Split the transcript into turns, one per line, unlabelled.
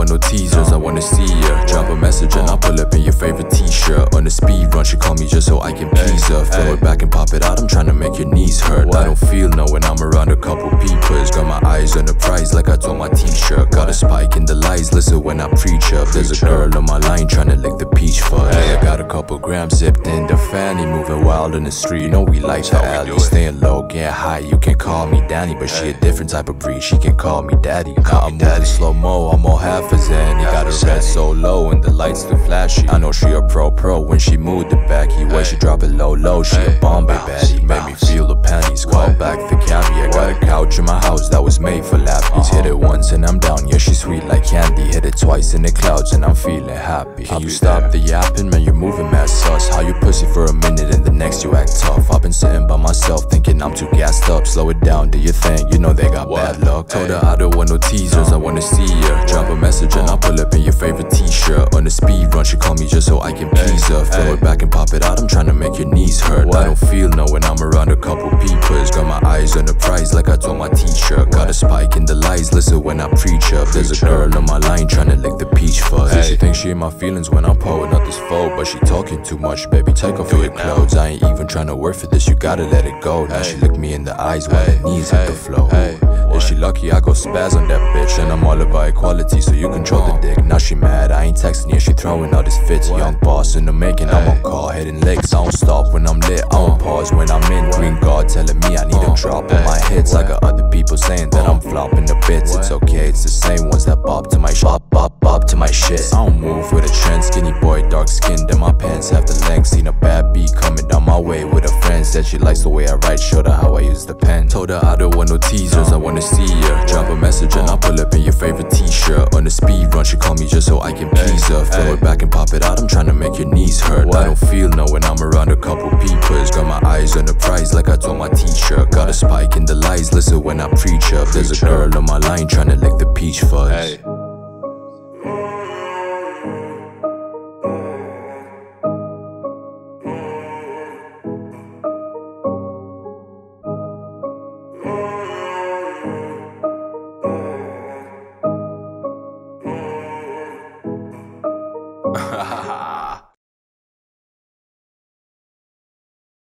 want no teasers, I wanna see ya. Drop a message and I'll pull up in your favorite t-shirt. On the speed run, she call me just so I can please her. Throw it back and pop it out, I'm tryna make your knees hurt. I don't feel no when I'm around a couple peepers. Got my eyes on the prize like I told my t-shirt. Got a spike in the lies, listen when I preach up. There's a girl on my line tryna lick the peach fuzz. I got a couple grams zipped in the Fanny, moving wild in the street. You know we like the alley, staying low, getting high. You can call me Danny, but she a different type of breed. She can call me daddy. I'm moving slow mo, I'm all half a xanny. Got a red so low and the lights too flashy. I know she a pro when she moved it back. Way she drop it low, she a Bombay baddie. Made me feel the panties, call back the caviar. Got a couch in my house that was made for lappies. Hit it once and I'm down, yeah she's sweet like candy. Hit it twice in the clouds and I'm feeling happy. Can you stop the yapping, man, you're moving mad sus. How you pussy for a minute and the next you act tough. I've been sitting by myself thinking I'm too gassed up. Slow it down, do your thing, you know they got bad luck. Told her I don't want no teasers, I wanna see ya. Drop a message and I'll pull up in your favorite t-shirt. On the speed run, she call me just so I can please her. Throw it back and pop it out, I'm tryna make your knees hurt. I don't feel no when I'm around a couple peepers. Got my eyes on the prize like I told my t-shirt. Got a spike in the lies, listen when I preach up. There's a girl on my line tryna lick the peach fuzz. She thinks she in my feelings when I'm pouring out this foe, but she talking too much, baby, take off your clothes. I ain't even tryna work for this, you gotta let it go. Now she look me in the eyes while her knees hit the floor. Is she lucky I go spaz on that bitch? And I'm all about equality, so you control the dick. Now she mad, I ain't texting her, she throwing all this fits. Young boss in the making, I'm on call, hitting licks. I don't stop when I'm lit, I don't pause when I'm in. Green guard telling me I need a drop on my hits. I got other people saying that I'm flopping the bits. It's okay, it's the same ones that bop to my bop to my shit. I don't move with a trend, skinny boy, dark skinned, and my pants have the length. Seen a bad beat coming down my way with a friend. Said she likes the way I write, showed her how I use the pen. Told her I don't want no teasers, I wanna see ya. Drop a message and I'll pull up in your favorite t-shirt. On the speed run, she call me just so I can please her. Throw it back and pop it out, I'm tryna make your knees hurt. I don't feel no when I'm around a couple peepers. Got my eyes on the prize like I told my t-shirt. Got a spike in the lies, listen when I preach up. There's a girl on my line tryna lick the peach fuzz.